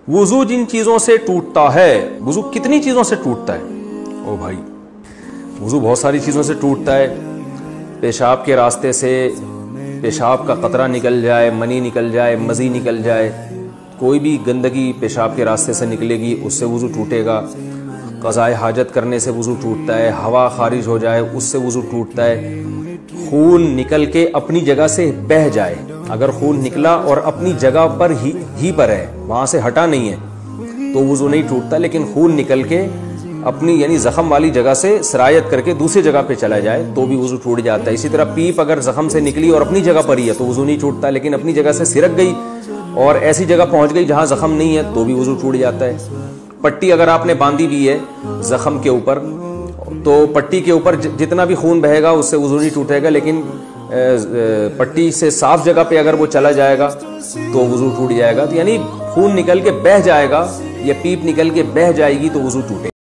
वुजू जिन चीजों से टूटता है, वुजू कितनी चीजों से टूटता है? ओ भाई, वुजू बहुत सारी चीजों से टूटता है। पेशाब के रास्ते से पेशाब का कतरा निकल जाए, मनी निकल जाए, मज़ी निकल जाए, कोई भी गंदगी पेशाब के रास्ते से निकलेगी, उससे वुजू टूटेगा। क़ज़ाए हाजत करने से वुजू टूटता है। हवा खारिज हो जाए, उससे वुजू टूटता है। खून निकल के अपनी जगह से बह जाए, अगर खून निकला और अपनी जगह पर ही पर है, वहां से हटा नहीं है, तो वुजू नहीं टूटता। लेकिन खून निकल के अपनी यानी जख्म वाली जगह से सरायत करके दूसरी जगह पे चला जाए तो भी वुजू टूट जाता है। इसी तरह पीप अगर जख्म से निकली और अपनी जगह पर ही है तो वुजू नहीं टूटता, लेकिन अपनी जगह से सिरक गई और ऐसी जगह पहुंच गई जहां जख्म नहीं है तो भी वुजू टूट जाता है। पट्टी अगर आपने बांधी हुई है जख्म के ऊपर, तो पट्टी के ऊपर जितना भी खून बहेगा उससे वुजू नहीं टूटेगा, लेकिन पट्टी से साफ जगह पे अगर वो चला जाएगा तो वुजू टूट जाएगा। तो यानी खून निकल के बह जाएगा या पीप निकल के बह जाएगी तो वुजू टूटेगा।